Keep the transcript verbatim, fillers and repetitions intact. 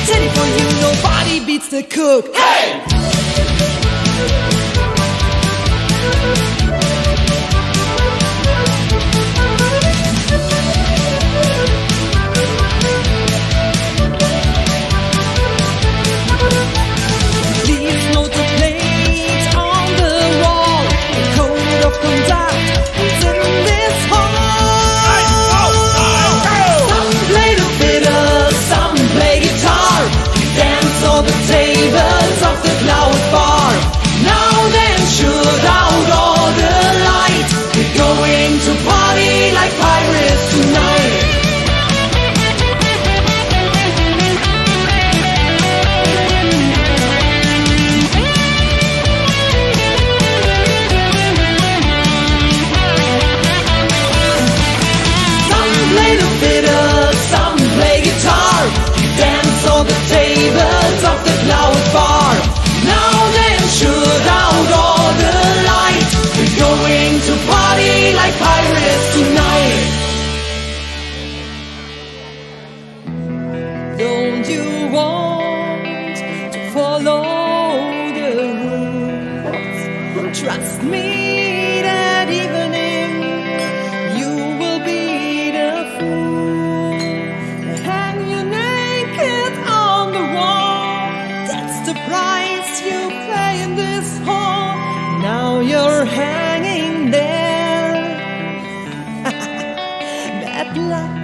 Teddy for you, nobody beats the cook. Hey! Don't you want to follow the rules? Trust me that evening you will be the fool. Hang you naked on the wall. That's the price you pay in this hall. Now you're hanging there. Bad luck.